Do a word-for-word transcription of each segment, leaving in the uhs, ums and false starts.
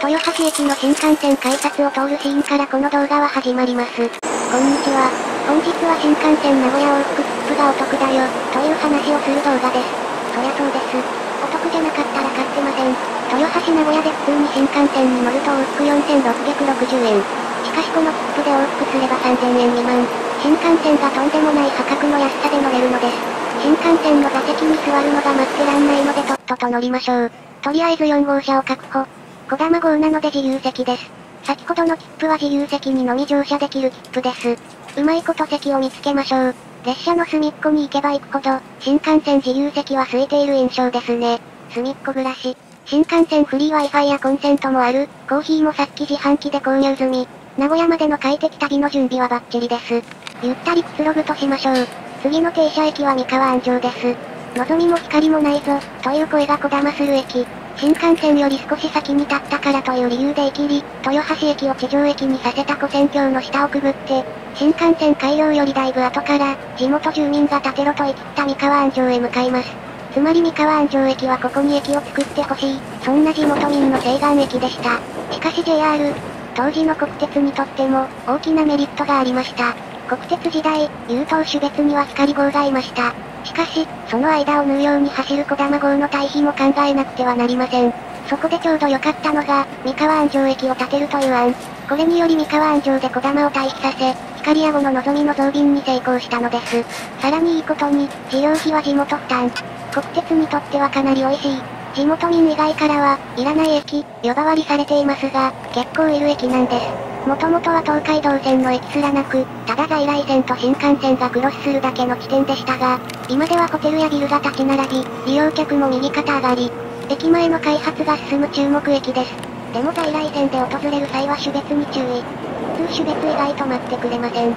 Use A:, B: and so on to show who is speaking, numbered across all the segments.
A: 豊橋駅の新幹線改札を通るシーンからこの動画は始まります。こんにちは。本日は新幹線名古屋往復切符がお得だよ、という話をする動画です。そりゃそうです。お得じゃなかったら買ってません。豊橋名古屋で普通に新幹線に乗ると往復よんせんろっぴゃくろくじゅうえん。しかしこの切符で往復すればさんぜんえん未満。新幹線がとんでもない破格の安さで乗れるのです。新幹線の座席に座るのが待ってらんないのでとっとと乗りましょう。とりあえずよんごうしゃを確保。こだま号なので自由席です。先ほどの切符は自由席にのみ乗車できる切符です。うまいこと席を見つけましょう。列車の隅っこに行けば行くほど、新幹線自由席は空いている印象ですね。隅っこ暮らし。新幹線フリー Wi-Fi やコンセントもある、コーヒーもさっき自販機で購入済み。名古屋までの快適旅の準備はバッチリです。ゆったりくつろぐとしましょう。次の停車駅は三河安城です。のぞみも光もないぞ、という声がこだまする駅。新幹線より少し先に立ったからという理由で行きり、豊橋駅を地上駅にさせた古線橋の下をくぐって、新幹線開業よりだいぶ後から、地元住民が建てろと言った三河安城へ向かいます。つまり三河安城駅はここに駅を作ってほしい、そんな地元民の請願駅でした。しかし ジェイアール、当時の国鉄にとっても、大きなメリットがありました。国鉄時代、優等種別には光号がいました。しかし、その間を縫うように走るこだま号の退避も考えなくてはなりません。そこでちょうど良かったのが、三河安城駅を建てるという案。これにより三河安城でこだまを退避させ、光屋号ののぞみの増便に成功したのです。さらにいいことに、事業費は地元負担。国鉄にとってはかなり美味しい。地元民以外からは、いらない駅、呼ばわりされていますが、結構いる駅なんです。もともとは東海道線の駅すらなく、ただ在来線と新幹線がクロスするだけの地点でしたが、今ではホテルやビルが立ち並び、利用客も右肩上がり。駅前の開発が進む注目駅です。でも在来線で訪れる際は種別に注意。普通種別以外止まってくれません。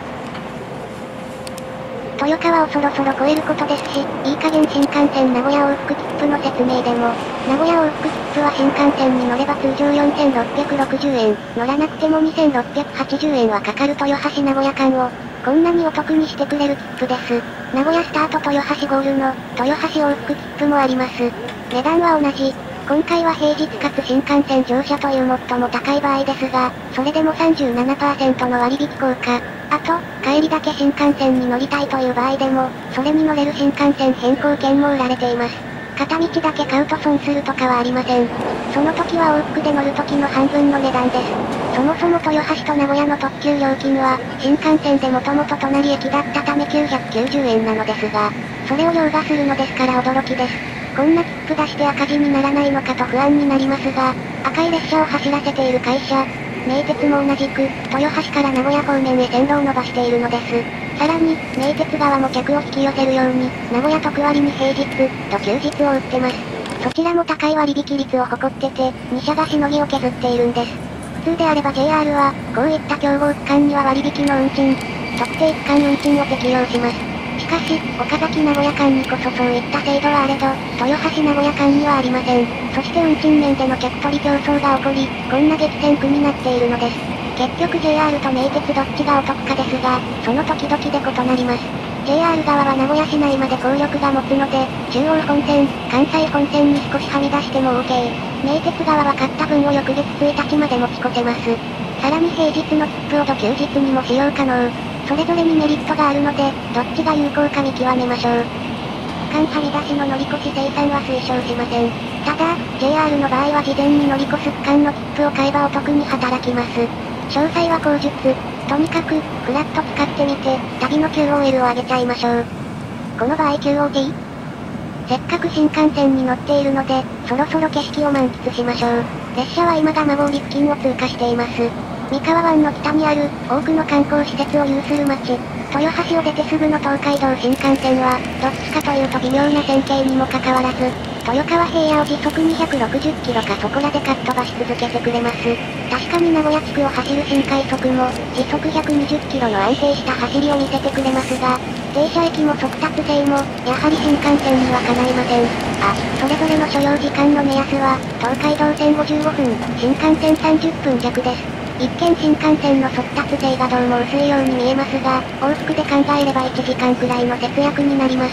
A: 豊川をそろそろ越えることですし、いい加減新幹線名古屋往復切符の説明でも、名古屋往復切符は新幹線に乗れば通常よんせんろっぴゃくろくじゅうえん、乗らなくてもにせんろっぴゃくはちじゅうえんはかかる豊橋名古屋間を、こんなにお得にしてくれる切符です。名古屋スタート豊橋ゴールの、豊橋往復切符もあります。値段は同じ。今回は平日かつ新幹線乗車という最も高い場合ですが、それでも さんじゅうななパーセント の割引効果。あと、帰りだけ新幹線に乗りたいという場合でも、それに乗れる新幹線変更券も売られています。片道だけ買うと損するとかはありません。その時は往復で乗る時の半分の値段です。そもそも豊橋と名古屋の特急料金は、新幹線でもともと隣駅だったためきゅうひゃくきゅうじゅうえんなのですが、それを凌駕するのですから驚きです。こんな切符出して赤字にならないのかと不安になりますが、赤い列車を走らせている会社、名鉄も同じく、豊橋から名古屋方面へ線路を伸ばしているのです。さらに、名鉄側も客を引き寄せるように、名古屋特割に平日、と休日を売ってます。そちらも高い割引率を誇ってて、に社がしのぎを削っているんです。普通であれば ジェイアール は、こういった競合区間には割引の運賃、特定区間運賃を適用します。しかし、岡崎名古屋間にこそそういった制度はあれど、豊橋名古屋間にはありません。そして運賃面での客取り競争が起こり、こんな激戦区になっているのです。結局 ジェイアール と名鉄どっちがお得かですが、その時々で異なります。ジェイアール 側は名古屋市内まで効力が持つので、中央本線、関西本線に少しはみ出しても OK。名鉄側は買った分を翌月ついたちまで持ち越せます。さらに平日の切符を土休日にも使用可能。それぞれにメリットがあるので、どっちが有効か見極めましょう。区間はみ出しの乗り越し生産は推奨しません。ただ、ジェイアール の場合は事前に乗り越す区間の切符を買えばお得に働きます。詳細は口述。とにかく、フラット使ってみて、旅の キューオーエル を上げちゃいましょう。この場合 キューオーティー？ せっかく新幹線に乗っているので、そろそろ景色を満喫しましょう。列車は今蒲郡付近を通過しています。三河湾の北にある、多くの観光施設を有する町。豊橋を出てすぐの東海道新幹線は、どっちかというと微妙な線形にもかかわらず、豊川平野を時速にひゃくろくじゅっキロかそこらでかっ飛ばし続けてくれます。確かに名古屋地区を走る新快速も、時速ひゃくにじゅっキロの安定した走りを見せてくれますが、停車駅も速達性も、やはり新幹線にはかないません。あ、それぞれの所要時間の目安は、東海道線ごじゅうごふん、新幹線さんじゅっぷん弱です。一見新幹線の速達性がどうも薄いように見えますが、往復で考えればいちじかんくらいの節約になります。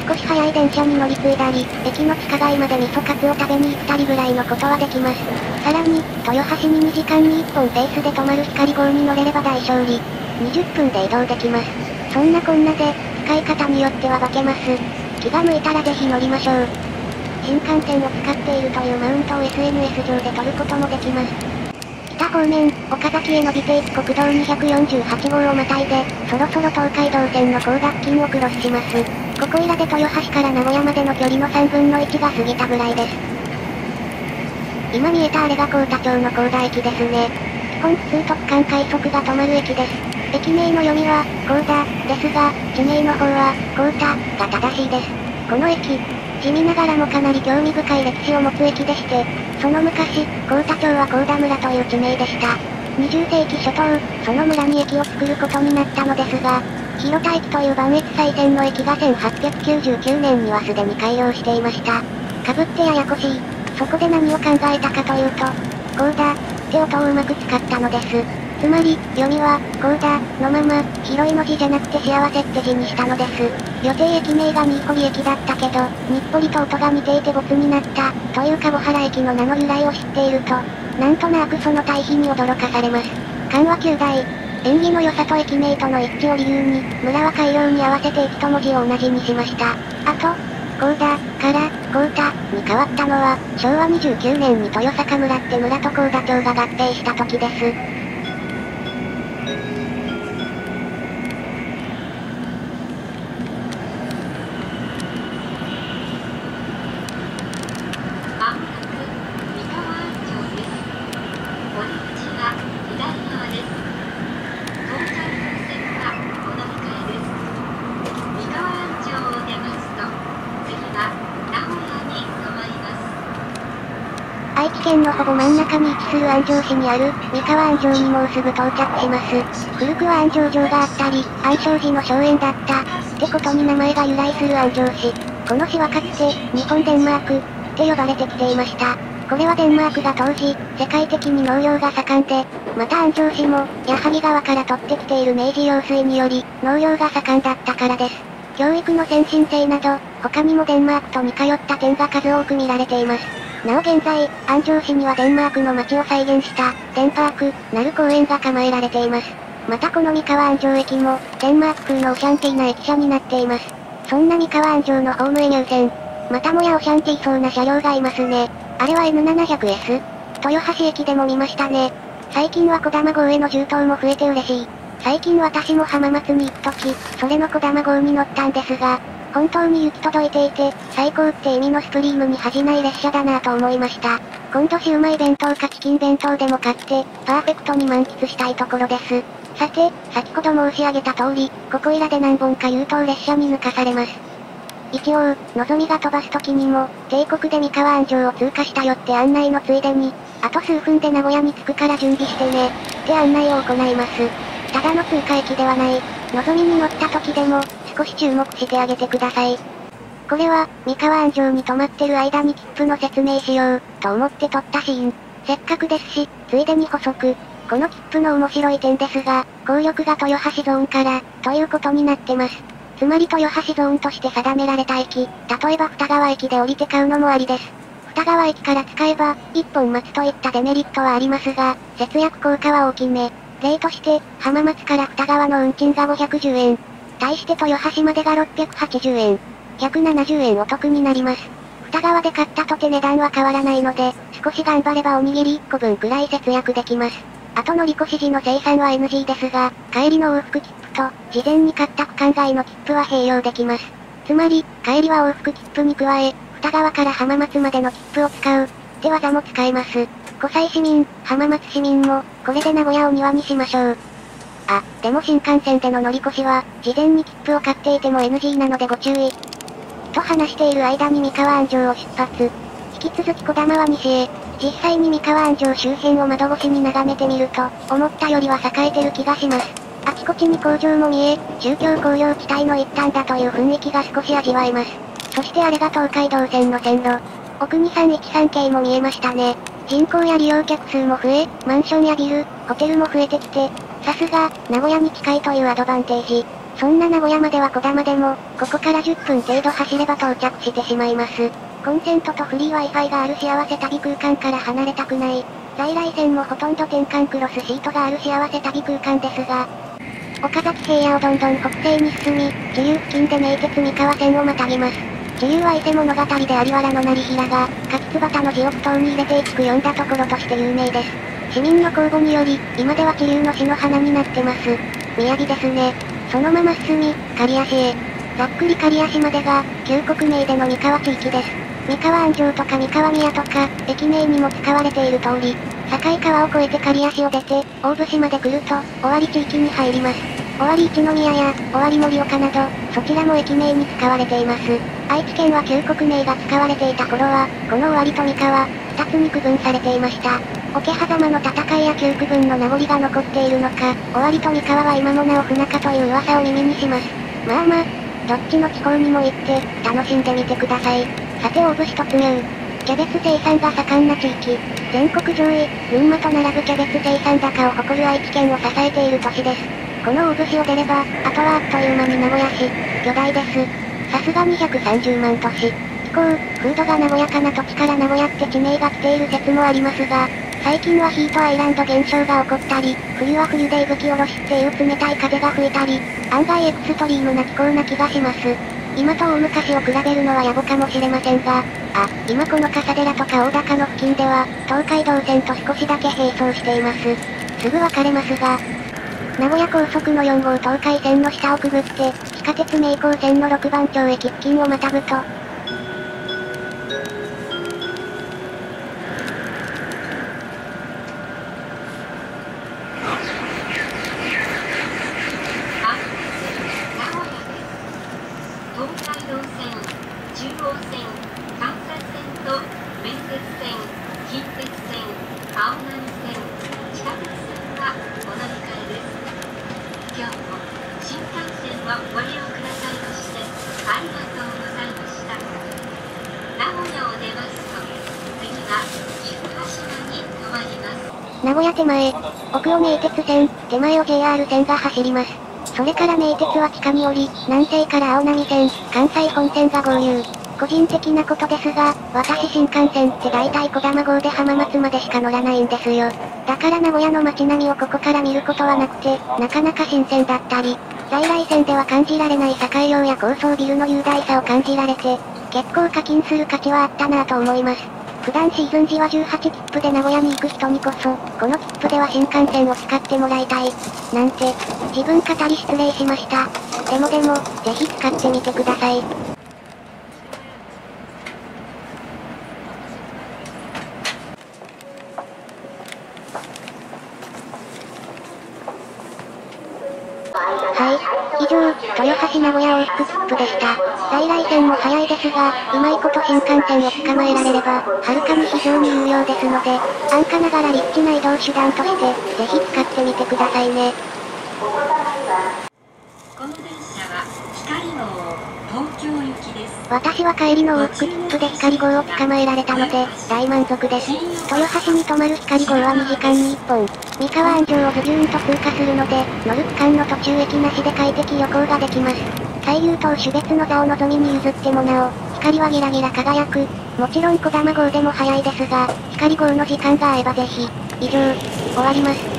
A: 少し早い電車に乗り継いだり、駅の地下街まで味噌カツを食べに行ったりぐらいのことはできます。さらに、豊橋ににじかんにいっぽんペースで止まる光号に乗れれば大勝利。にじゅっぷんで移動できます。そんなこんなで、使い方によっては化けます。気が向いたらぜひ乗りましょう。新幹線を使っているというマウントを エスエヌエス 上で撮ることもできます。北方面、岡崎へ伸びていく国道にひゃくよんじゅうはちごうをまたいで、そろそろ東海道線の高学筋をクロスします。ここいらで豊橋から名古屋までの距離のさんぶんのいちが過ぎたぐらいです。今見えたあれが幸田町の幸田駅ですね。基本普通特貫快速が止まる駅です。駅名の読みは、幸田、ですが、地名の方は、幸田、が正しいです。この駅、地味ながらもかなり興味深い歴史を持つ駅でして、その昔、幸田町は幸田村という地名でした。にじゅっせいき初頭、その村に駅を作ることになったのですが、広田駅という磐越西線の駅がせんはっぴゃくきゅうじゅうきゅうねんにはすでに開業していました。かぶってややこしい。そこで何を考えたかというと、幸田って音をうまく使ったのです。つまり、読みは、幸田のまま、広いの字じゃなくて幸せって字にしたのです。予定駅名が新堀駅だったけど、日暮里と音が似ていてボツになった、という籠原駅の名の由来を知っていると、なんとなくその対比に驚かされます。緩和球大。縁起の良さと駅名との一致を理由に、村は改良に合わせて駅と文字を同じにしました。あと、幸田から、幸田に変わったのは、しょうわにじゅうきゅうねんに豊坂村って村と幸田町が合併した時です。愛知県のほぼ真ん中に位置する安城市にある、三河安城にもうすぐ到着します。古くは安城城があったり、安昌寺の荘園だった、ってことに名前が由来する安城市。この市はかつて、日本デンマーク、って呼ばれてきていました。これはデンマークが当時、世界的に農業が盛んで、また安城市も、矢作川から取ってきている明治用水により、農業が盛んだったからです。教育の先進性など、他にもデンマークと似通った点が数多く見られています。なお現在、安城市にはデンマークの街を再現した、デンパーク、なる公園が構えられています。またこの三河安城駅も、デンマーク風のオシャンティーな駅舎になっています。そんな三河安城のホームへ入線。またもやオシャンティーそうな車両がいますね。あれは エヌななひゃくエス？ 豊橋駅でも見ましたね。最近は小玉号への充当も増えて嬉しい。最近私も浜松に行くとき、それの小玉号に乗ったんですが、本当に行き届いていて、最高って意味のスプリームに恥じない列車だなぁと思いました。今度シウマイ弁当かチキン弁当でも買って、パーフェクトに満喫したいところです。さて、先ほど申し上げた通り、ここいらで何本か優等列車に抜かされます。一応、のぞみが飛ばす時にも、帝国で三河安城を通過したよって案内のついでに、あと数分で名古屋に着くから準備してね、って案内を行います。ただの通過駅ではない、のぞみに乗った時でも、少し注目してあげてください。これは、三河安城に泊まってる間に切符の説明しよう、と思って撮ったシーン。せっかくですし、ついでに補足。この切符の面白い点ですが、効力が豊橋ゾーンから、ということになってます。つまり豊橋ゾーンとして定められた駅、例えば二川駅で降りて買うのもありです。二川駅から使えば、一本待つといったデメリットはありますが、節約効果は大きめ。例として、浜松から二川の運賃がごひゃくじゅうえん。対して豊橋までがろっぴゃくはちじゅうえん。ひゃくななじゅうえんお得になります。二川で買ったとて値段は変わらないので、少し頑張ればおにぎりいっこぶんくらい節約できます。あと乗り越し時の生産は エヌジー ですが、帰りの往復切符と、事前に買った区間外の切符は併用できます。つまり、帰りは往復切符に加え、二川から浜松までの切符を使う、って技も使えます。湖西市民、浜松市民も、これで名古屋を庭にしましょう。あ、でも新幹線での乗り越しは、事前に切符を買っていても エヌジー なのでご注意。と話している間に三河安城を出発。引き続き小玉は西へ。実際に三河安城周辺を窓越しに眺めてみると、思ったよりは栄えてる気がします。あちこちに工場も見え、中京工業地帯の一端だという雰囲気が少し味わえます。そしてあれが東海道線の線路。奥にさんいちさん系も見えましたね。人口や利用客数も増え、マンションやビル、ホテルも増えてきて、さすが、名古屋に近いというアドバンテージ。 そんな名古屋まではこだまでも、ここからじゅっぷん程度走れば到着してしまいます。コンセントとフリー Wi-Fi がある幸せ旅空間から離れたくない。在来線もほとんど転換クロスシートがある幸せ旅空間ですが、岡崎平野をどんどん北西に進み、自由付近で名鉄三河線をまたぎます。自由は伊勢物語で有原の成平が、柿椿の字を句頭に入れていちく読んだところとして有名です。市民の公募により、今では知立の市の花になってます。宮城ですね。そのまま進み、刈谷市へ。ざっくり刈谷市までが、旧国名での三河地域です。三河安城とか三河宮とか、駅名にも使われている通り、境川を越えて刈谷市を出て、大府市まで来ると、尾張地域に入ります。尾張一宮や、尾張盛岡など、そちらも駅名に使われています。愛知県は旧国名が使われていた頃は、この尾張と三河、二つに区分されていました。桶狭間の戦いや旧区分の名残が残っているのか、尾張と三河は今もなお不仲という噂を耳にします。まあまあ、どっちの地方にも行って、楽しんでみてください。さて大府市突入。キャベツ生産が盛んな地域。全国上位、群馬と並ぶキャベツ生産高を誇る愛知県を支えている都市です。この大府市を出れば、あとはあっという間に名古屋市、巨大です。さすがにひゃくさんじゅうまん都市。気候、風土が和やかな土地から名古屋って地名が来ている説もありますが、最近はヒートアイランド現象が起こったり、冬は冬で伊吹おろしっていう冷たい風が吹いたり、案外エクストリームな気候な気がします。今と大昔を比べるのは野暮かもしれませんが、あ、今この笠寺とか大高の付近では、東海道線と少しだけ並走しています。すぐ分かれますが、名古屋高速のよんごう東海線の下をくぐって、地下鉄名高線のろくばん町駅付近をまたぐと、名古屋手前、奥を名鉄線、手前を ジェイアール 線が走ります。それから名鉄は地下に降り、南西から青波線、関西本線が合流。個人的なことですが、私新幹線って大体小玉号で浜松までしか乗らないんですよ。だから名古屋の街並みをここから見ることはなくて、なかなか新鮮だったり、在来線では感じられない栄量や高層ビルの雄大さを感じられて、結構課金する価値はあったなぁと思います。普段シーズン時はじゅうはち切符で名古屋に行く人にこそ、この切符では新幹線を使ってもらいたい。なんて、自分語り失礼しました。でもでも、ぜひ使ってみてください。はい。以上、豊橋名古屋往復切符でした。在来線も早いですが、うまいこと新幹線を捕まえられれば、はるかに非常に有用ですので、安価ながらリッチな移動手段として、ぜひ使ってみてくださいね。
B: この電車は、光号、東京行きです。
A: 私は帰りの往復切符で光号を捕まえられたので、大満足です。豊橋に止まる光号はにじかんにいっぽん。三河安城をズビューンと通過するので、乗る区間の途中駅なしで快適旅行ができます。最優等種別の座を望みに譲ってもなお、光はギラギラ輝く。もちろん小玉号でも早いですが、光号の時間が合えばぜひ。以上、終わります。